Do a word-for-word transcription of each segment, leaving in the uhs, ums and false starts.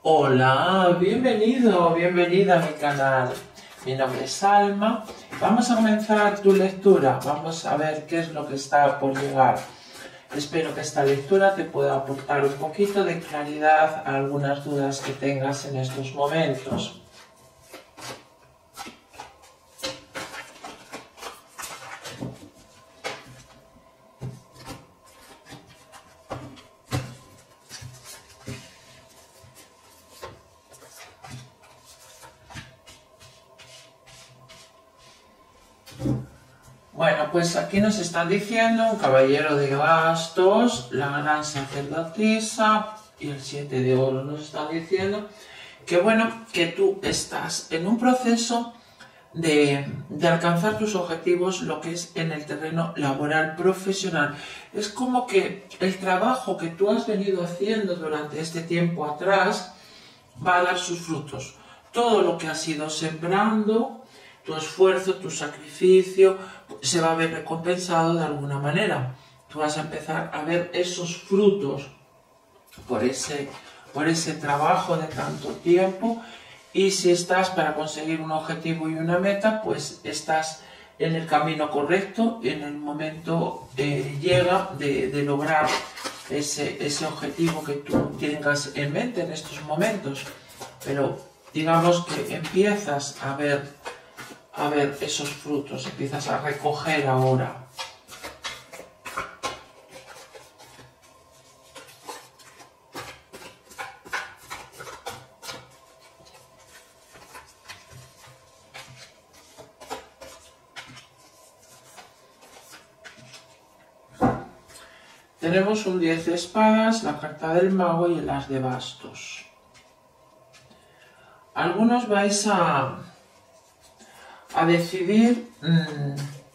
Hola, bienvenido, bienvenida a mi canal. Mi nombre es Alma. Vamos a comenzar tu lectura. Vamos a ver qué es lo que está por llegar. Espero que esta lectura te pueda aportar un poquito de claridad a algunas dudas que tengas en estos momentos. Bueno, pues aquí nos están diciendo un caballero de bastos, la gran sacerdotisa y el siete de oro. Nos están diciendo que bueno, que tú estás en un proceso de, de alcanzar tus objetivos, lo que es en el terreno laboral profesional. Es como que el trabajo que tú has venido haciendo durante este tiempo atrás va a dar sus frutos. Todo lo que has ido sembrando, tu esfuerzo, tu sacrificio, se va a ver recompensado de alguna manera. Tú vas a empezar a ver esos frutos por ese, por ese trabajo de tanto tiempo. Y si estás para conseguir un objetivo y una meta, pues estás en el camino correcto. En el momento eh, llega de, de lograr ese, ese objetivo que tú tengas en mente en estos momentos. Pero digamos que empiezas a ver a ver esos frutos, empiezas a recoger ahora. Tenemos un diez de espadas, la carta del mago y el as de bastos. Algunos vais a a decidir mmm,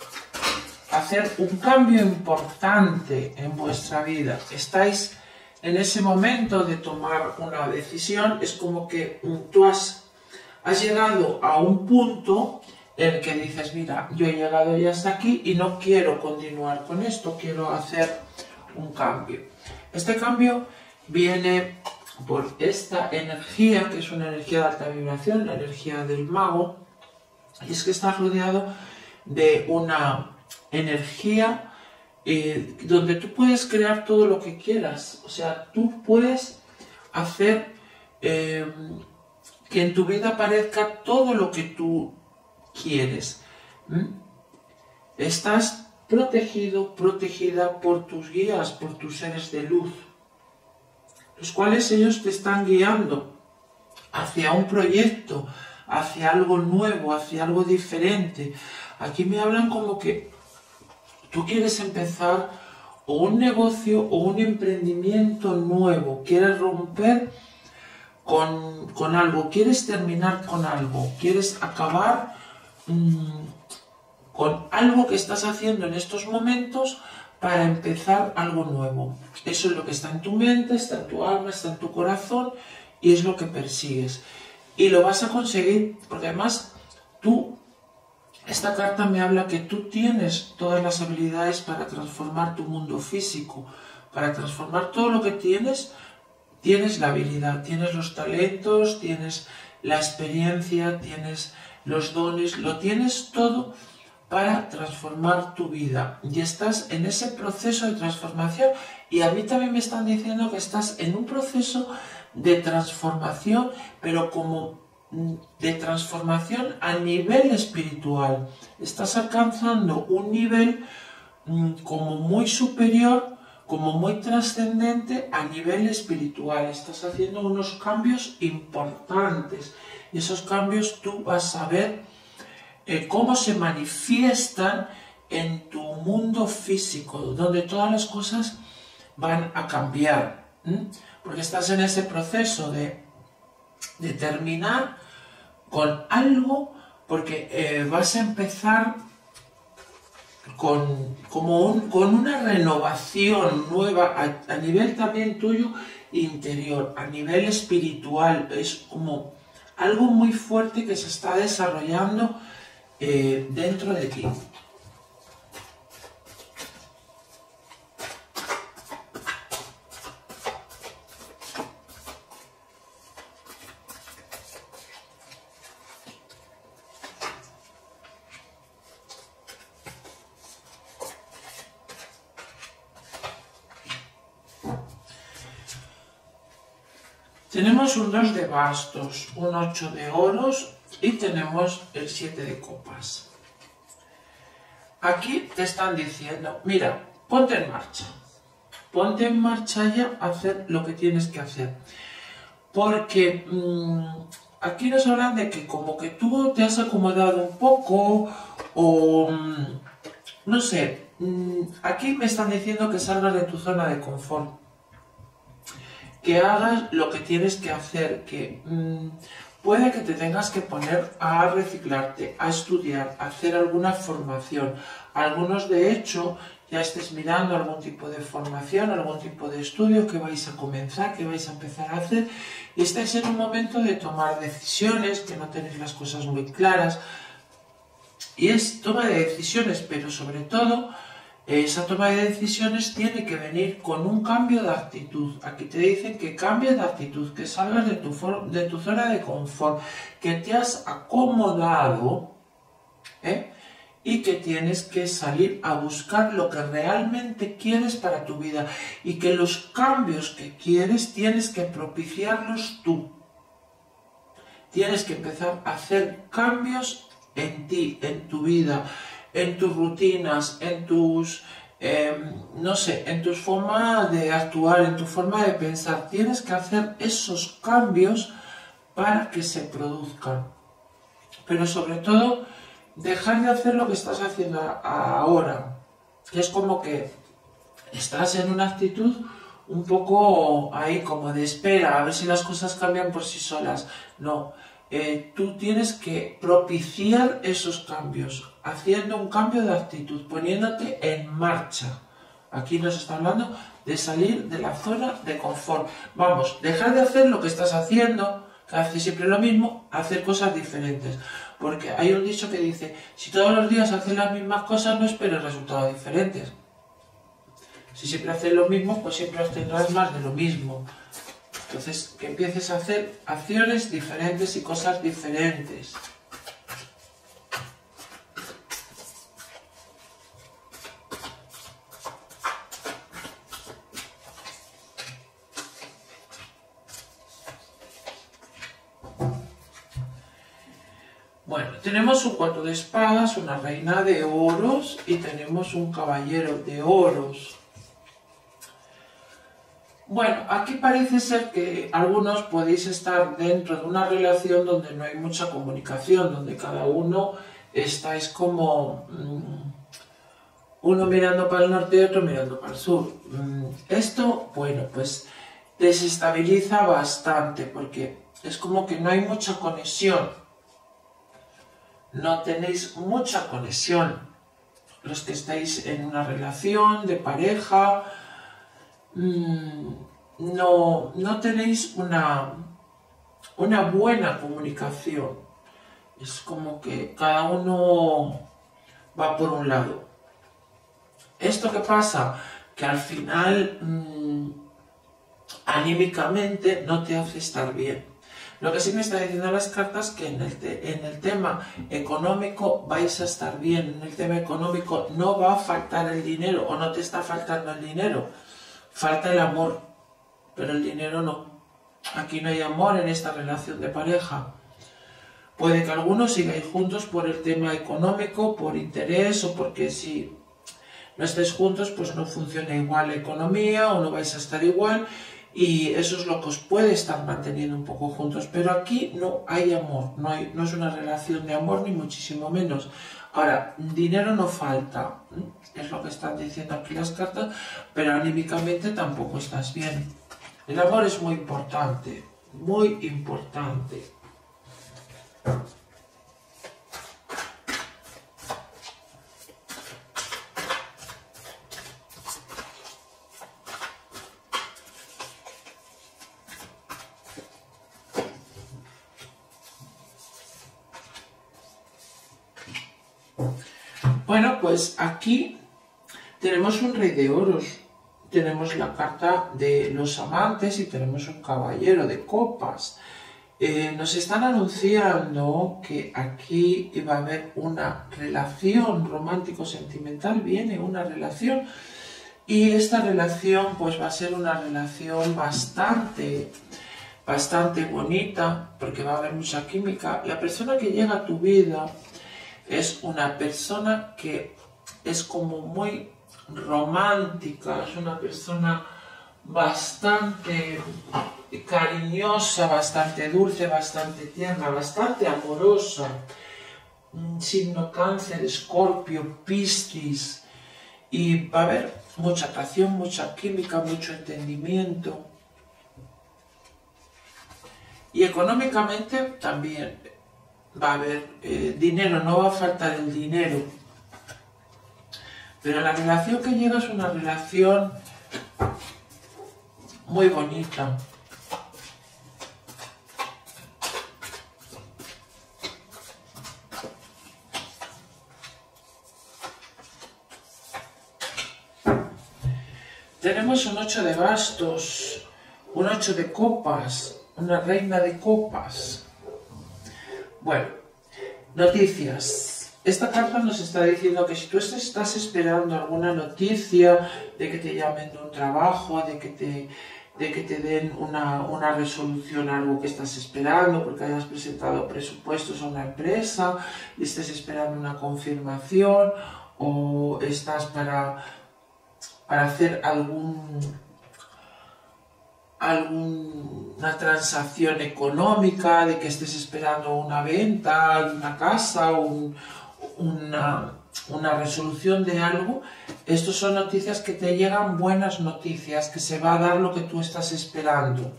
hacer un cambio importante en vuestra vida. Estáis en ese momento de tomar una decisión. Es como que tú has, has llegado a un punto en el que dices, mira, yo he llegado ya hasta aquí y no quiero continuar con esto, quiero hacer un cambio. Este cambio viene por esta energía, que es una energía de alta vibración, la energía del mago. Y es que estás rodeado de una energía eh, donde tú puedes crear todo lo que quieras. O sea, tú puedes hacer eh, que en tu vida aparezca todo lo que tú quieres. ¿Mm? Estás protegido, protegida por tus guías, por tus seres de luz, los cuales ellos te están guiando hacia un proyecto, hacia algo nuevo, hacia algo diferente. Aquí me hablan como que tú quieres empezar o un negocio o un emprendimiento nuevo, quieres romper con, con algo, quieres terminar con algo, quieres acabar mmm, con algo que estás haciendo en estos momentos para empezar algo nuevo. Eso es lo que está en tu mente, está en tu alma, está en tu corazón y es lo que persigues. Y lo vas a conseguir, porque además tú, esta carta me habla que tú tienes todas las habilidades para transformar tu mundo físico, para transformar todo lo que tienes, tienes la habilidad, tienes los talentos, tienes la experiencia, tienes los dones, lo tienes todo para transformar tu vida. Y estás en ese proceso de transformación y a mí también me están diciendo que estás en un proceso de transformación, pero como de transformación a nivel espiritual. Estás alcanzando un nivel mmm, como muy superior, como muy trascendente a nivel espiritual. Estás haciendo unos cambios importantes y esos cambios tú vas a ver eh, cómo se manifiestan en tu mundo físico, donde todas las cosas van a cambiar. ¿Mm? Porque estás en ese proceso de, de terminar con algo, porque eh, vas a empezar con, como un, con una renovación nueva a, a nivel también tuyo interior, a nivel espiritual. Es como algo muy fuerte que se está desarrollando eh, dentro de ti. Tenemos un dos de bastos, un ocho de oros y tenemos el siete de copas. Aquí te están diciendo, mira, ponte en marcha. Ponte en marcha ya a hacer lo que tienes que hacer. Porque mmm, aquí nos hablan de que como que tú te has acomodado un poco o mmm, no sé, mmm, aquí me están diciendo que salgas de tu zona de confort. Que hagas lo que tienes que hacer, que mmm, puede que te tengas que poner a reciclarte, a estudiar, a hacer alguna formación. Algunos de hecho ya estés mirando algún tipo de formación, algún tipo de estudio que vais a comenzar, que vais a empezar a hacer y estáis en un momento de tomar decisiones, que no tenéis las cosas muy claras. Y es toma de decisiones, pero sobre todo esa toma de decisiones tiene que venir con un cambio de actitud. Aquí te dicen que cambies de actitud, que salgas de tu, de tu zona de confort, que te has acomodado, ¿eh? Y que tienes que salir a buscar lo que realmente quieres para tu vida y que los cambios que quieres tienes que propiciarlos tú. Tienes que empezar a hacer cambios en ti, en tu vida, en tus rutinas, en tus, eh, no sé, en tus formas de actuar, en tu forma de pensar. Tienes que hacer esos cambios para que se produzcan. Pero sobre todo, dejar de hacer lo que estás haciendo ahora. Es como que estás en una actitud un poco ahí como de espera, a ver si las cosas cambian por sí solas. No, eh, tú tienes que propiciar esos cambios, haciendo un cambio de actitud, poniéndote en marcha. Aquí nos está hablando de salir de la zona de confort. Vamos, dejar de hacer lo que estás haciendo, que haces siempre lo mismo, hacer cosas diferentes. Porque hay un dicho que dice, si todos los días haces las mismas cosas, no esperes resultados diferentes. Si siempre haces lo mismo, pues siempre tendrás más de lo mismo. Entonces, que empieces a hacer acciones diferentes y cosas diferentes. Bueno, tenemos un cuatro de espadas, una reina de oros y tenemos un caballero de oros. Bueno, aquí parece ser que algunos podéis estar dentro de una relación donde no hay mucha comunicación, donde cada uno estáis como mmm, uno mirando para el norte y otro mirando para el sur. Mm, esto, bueno, pues desestabiliza bastante porque es como que no hay mucha conexión. No tenéis mucha conexión. Los que estáis en una relación de pareja, mmm, no, no tenéis una, una buena comunicación. Es como que cada uno va por un lado. ¿Esto qué pasa? Que al final, mmm, anímicamente no te hace estar bien. Lo que sí me está diciendo las cartas que en el, te, en el tema económico vais a estar bien. En el tema económico no va a faltar el dinero o no te está faltando el dinero. Falta el amor, pero el dinero no. Aquí no hay amor en esta relación de pareja. Puede que algunos sigáis juntos por el tema económico, por interés o porque si no estáis juntos pues no funciona igual la economía o no vais a estar igual. Y eso es lo que os puede estar manteniendo un poco juntos. Pero aquí no hay amor, no, hay, no es una relación de amor ni muchísimo menos. Ahora, dinero no falta, es lo que están diciendo aquí las cartas, pero anímicamente tampoco estás bien. El amor es muy importante, muy importante. Bueno, pues aquí tenemos un rey de oros, tenemos la carta de los amantes y tenemos un caballero de copas. Eh, nos están anunciando que aquí va a haber una relación romántico-sentimental, viene una relación y esta relación pues va a ser una relación bastante bastante bonita, porque va a haber mucha química. La persona que llega a tu vida es una persona que es como muy romántica, es una persona bastante cariñosa, bastante dulce, bastante tierna, bastante amorosa. Signo Cáncer, Escorpio, Piscis, y va a haber mucha atracción, mucha química, mucho entendimiento. Y económicamente también va a haber eh, dinero, no va a faltar el dinero. Pero la relación que llega es una relación muy bonita. Tenemos un ocho de bastos, un ocho de copas, una reina de copas. Bueno, noticias. Esta carta nos está diciendo que si tú estás esperando alguna noticia de que te llamen de un trabajo, de que te, de que te den una, una resolución a algo que estás esperando, porque hayas presentado presupuestos a una empresa y estés esperando una confirmación, o estás para... para hacer algún, alguna transacción económica, de que estés esperando una venta de una casa o un, una, una resolución de algo. Estas son noticias que te llegan, buenas noticias, que se va a dar lo que tú estás esperando.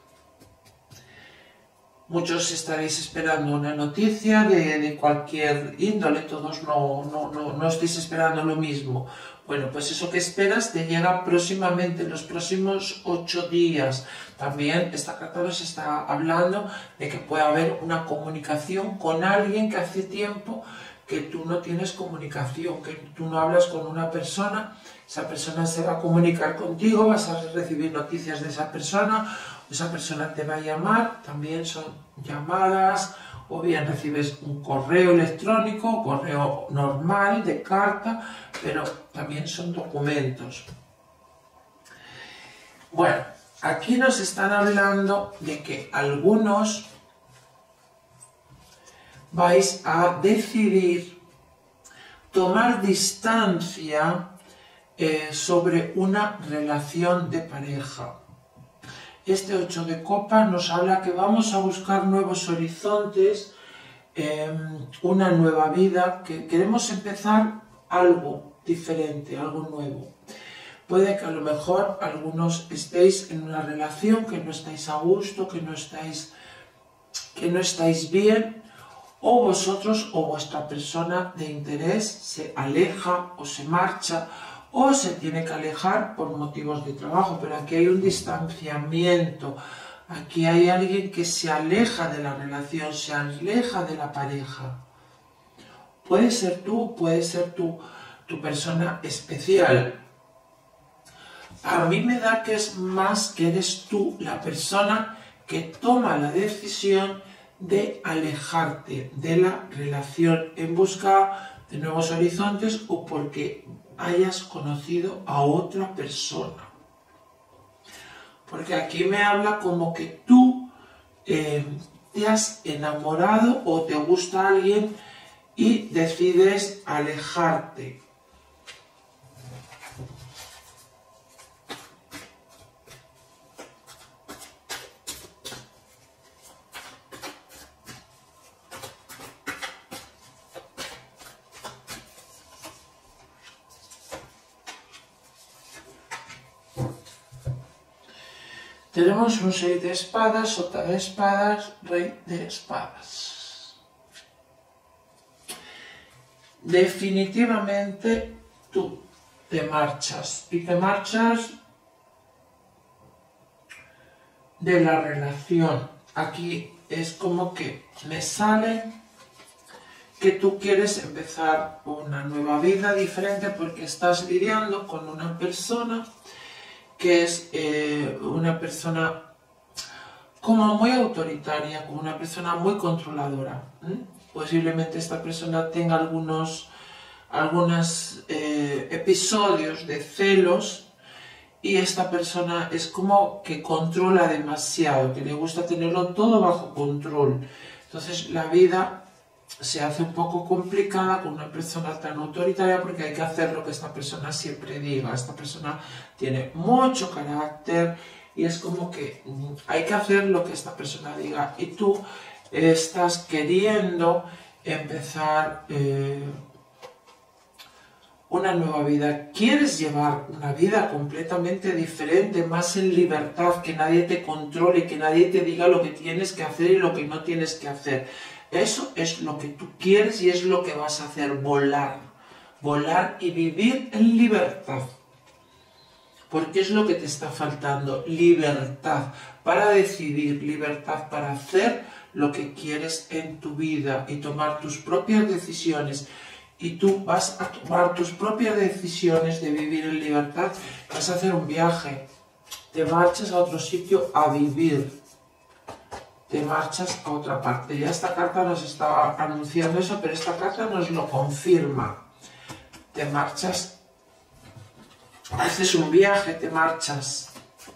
Muchos estaréis esperando una noticia de, de cualquier índole, todos no, no, no, no estáis esperando lo mismo. Bueno, pues eso que esperas te llega próximamente, en los próximos ocho días. También esta carta nos está hablando de que puede haber una comunicación con alguien que hace tiempo que tú no tienes comunicación, que tú no hablas con una persona. Esa persona se va a comunicar contigo, vas a recibir noticias de esa persona, esa persona te va a llamar, también son llamadas, o bien recibes un correo electrónico, correo normal de carta, pero también son documentos. Bueno, aquí nos están hablando de que algunos vais a decidir tomar distancia eh, sobre una relación de pareja. Este ocho de copas nos habla que vamos a buscar nuevos horizontes, eh, una nueva vida, que queremos empezar algo diferente, algo nuevo. Puede que a lo mejor algunos estéis en una relación que no estáis a gusto, que no estáis, que no estáis bien, o vosotros o vuestra persona de interés se aleja o se marcha, o se tiene que alejar por motivos de trabajo, pero aquí hay un distanciamiento, aquí hay alguien que se aleja de la relación, se aleja de la pareja. Puede ser tú, puede ser tu, tu persona especial. A mí me da que es más que eres tú la persona que toma la decisión de alejarte de la relación en busca de nuevos horizontes o porque hayas conocido a otra persona. Porque aquí me habla como que tú eh, te has enamorado o te gusta alguien y decides alejarte. Tenemos un seis de espadas, sota de espadas, rey de espadas. Definitivamente tú te marchas y te marchas de la relación. Aquí es como que me sale que tú quieres empezar una nueva vida diferente porque estás lidiando con una persona que es eh, una persona como muy autoritaria, como una persona muy controladora. ¿eh? Posiblemente esta persona tenga algunos, algunos eh, episodios de celos y esta persona es como que controla demasiado, que le gusta tenerlo todo bajo control. Entonces la vida se hace un poco complicada con una persona tan autoritaria porque hay que hacer lo que esta persona siempre diga. Esta persona tiene mucho carácter y es como que hay que hacer lo que esta persona diga, y tú estás queriendo empezar eh, una nueva vida. Quieres llevar una vida completamente diferente, más en libertad, que nadie te controle, que nadie te diga lo que tienes que hacer y lo que no tienes que hacer. Eso es lo que tú quieres y es lo que vas a hacer, volar, volar y vivir en libertad. Porque es lo que te está faltando, libertad para decidir, libertad para hacer lo que quieres en tu vida y tomar tus propias decisiones. Y tú vas a tomar tus propias decisiones de vivir en libertad, vas a hacer un viaje, te marchas a otro sitio a vivir, te marchas a otra parte. Ya esta carta nos estaba anunciando eso, pero esta carta nos lo confirma. Te marchas, haces un viaje, te marchas.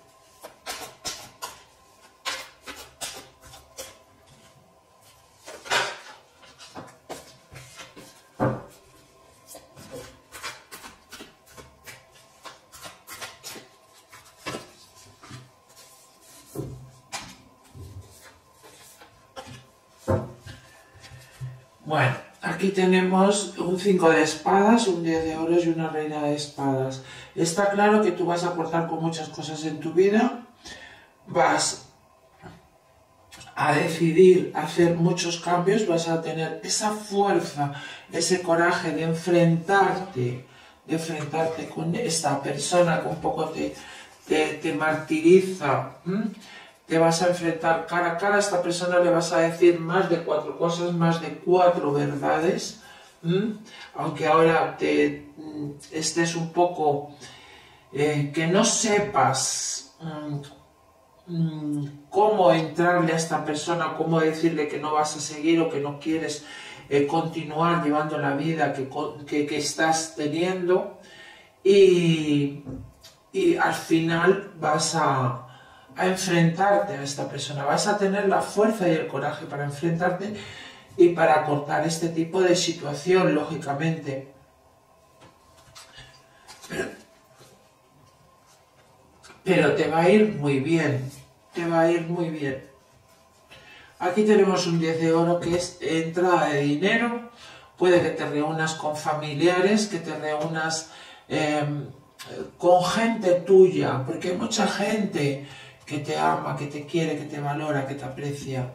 Bueno, aquí tenemos un cinco de espadas, un diez de oros y una reina de espadas. Está claro que tú vas a cortar con muchas cosas en tu vida, vas a decidir hacer muchos cambios, vas a tener esa fuerza, ese coraje de enfrentarte, de enfrentarte con esta persona que un poco te, te, te martiriza. ¿Mm? Te vas a enfrentar cara a cara a esta persona, le vas a decir más de cuatro cosas, más de cuatro verdades, ¿Mm? Aunque ahora te estés un poco, eh, que no sepas mm, cómo entrarle a esta persona, cómo decirle que no vas a seguir o que no quieres eh, continuar llevando la vida que, que, que estás teniendo, y, y al final vas a a enfrentarte a esta persona, vas a tener la fuerza y el coraje para enfrentarte y para cortar este tipo de situación, lógicamente. Pero, pero te va a ir muy bien, te va a ir muy bien. Aquí tenemos un diez de oro que es entrada de dinero, puede que te reúnas con familiares, que te reúnas eh, con gente tuya, porque hay mucha gente que te ama, que te quiere, que te valora, que te aprecia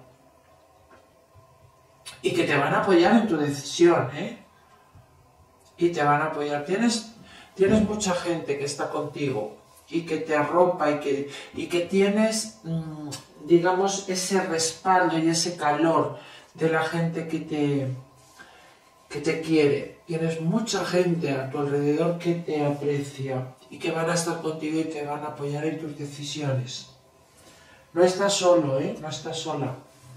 y que te van a apoyar en tu decisión, ¿eh? Y te van a apoyar. Tienes, tienes mucha gente que está contigo y que te arropa y que, y que tienes, mmm, digamos, ese respaldo y ese calor de la gente que te, que te quiere. Tienes mucha gente a tu alrededor que te aprecia y que van a estar contigo y te van a apoyar en tus decisiones. No estás solo, ¿eh? No estás sola.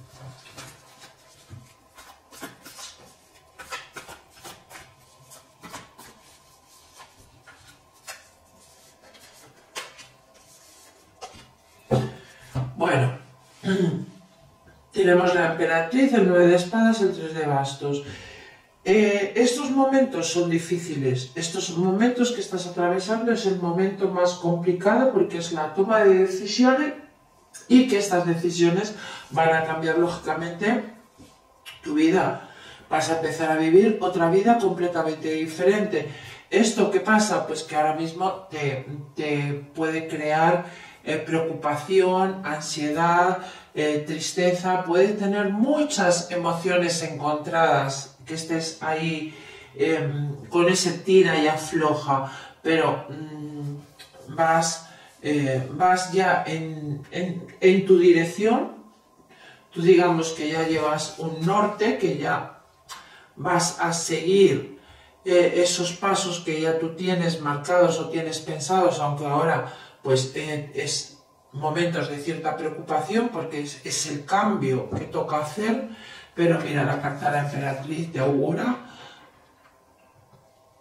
Bueno, tenemos la emperatriz, el nueve de espadas, el tres de bastos. Eh, estos momentos son difíciles. Estos momentos que estás atravesando es el momento más complicado porque es la toma de decisiones, y que estas decisiones van a cambiar lógicamente tu vida. Vas a empezar a vivir otra vida completamente diferente. ¿Esto qué pasa? Pues que ahora mismo te, te puede crear eh, preocupación, ansiedad, eh, tristeza, puede tener muchas emociones encontradas, que estés ahí eh, con ese tira y afloja, pero mmm, vas... Eh, vas ya en, en, en tu dirección, tú digamos que ya llevas un norte, que ya vas a seguir eh, esos pasos que ya tú tienes marcados o tienes pensados, aunque ahora pues eh, es momentos de cierta preocupación porque es, es el cambio que toca hacer, pero mira, la carta de la emperatriz te augura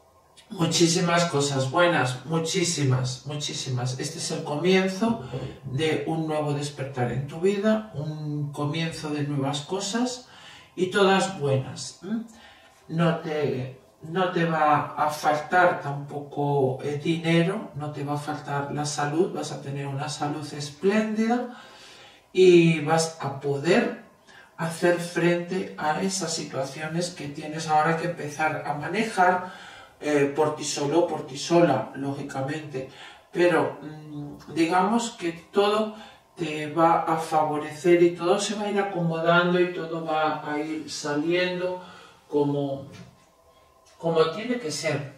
muchísimas cosas buenas, muchísimas, muchísimas. Este es el comienzo de un nuevo despertar en tu vida, un comienzo de nuevas cosas y todas buenas. No te, no te va a faltar tampoco eh, dinero, no te va a faltar la salud, vas a tener una salud espléndida y vas a poder hacer frente a esas situaciones que tienes ahora que empezar a manejar eh, por ti solo, por ti sola, lógicamente. Pero mmm, digamos que todo te va a favorecer y todo se va a ir acomodando y todo va a ir saliendo como, como tiene que ser.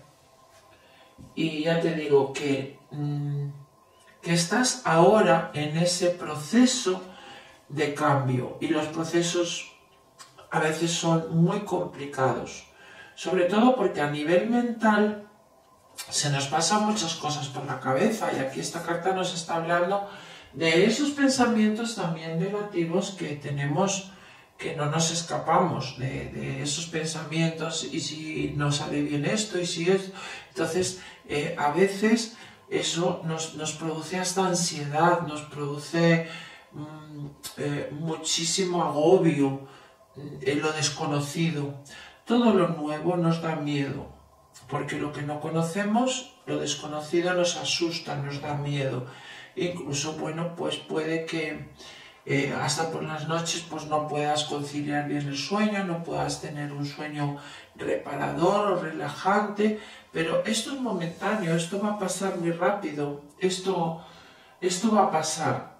Y ya te digo que, mmm, que estás ahora en ese proceso de cambio y los procesos a veces son muy complicados, sobre todo porque a nivel mental se nos pasan muchas cosas por la cabeza y aquí esta carta nos está hablando de esos pensamientos también negativos que tenemos, que no nos escapamos de, de esos pensamientos y si no sale bien esto y si es... Entonces eh, a veces eso nos, nos produce hasta ansiedad, nos produce mmm, eh, muchísimo agobio en lo desconocido. Todo lo nuevo nos da miedo, porque lo que no conocemos, lo desconocido nos asusta, nos da miedo. Incluso, bueno, pues puede que eh, hasta por las noches pues no puedas conciliar bien el sueño, no puedas tener un sueño reparador o relajante, pero esto es momentáneo, esto va a pasar muy rápido, esto, esto va a pasar.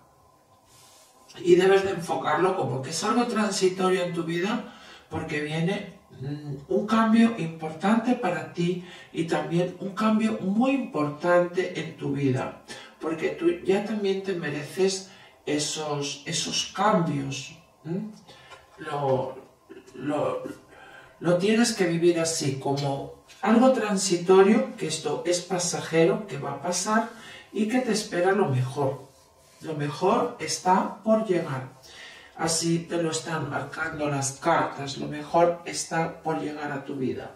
Y debes de enfocarlo como que es algo transitorio en tu vida porque viene mmm, un cambio importante para ti y también un cambio muy importante en tu vida porque tú ya también te mereces esos, esos cambios. ¿Mm? Lo, lo, lo tienes que vivir así como algo transitorio, que esto es pasajero, que va a pasar y que te espera lo mejor. Lo mejor está por llegar. Así te lo están marcando las cartas. Lo mejor está por llegar a tu vida.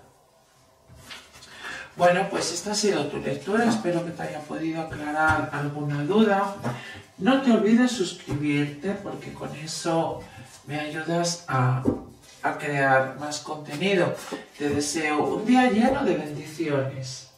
Bueno, pues esta ha sido tu lectura. Espero que te haya podido aclarar alguna duda. No te olvides suscribirte porque con eso me ayudas a, a crear más contenido. Te deseo un día lleno de bendiciones.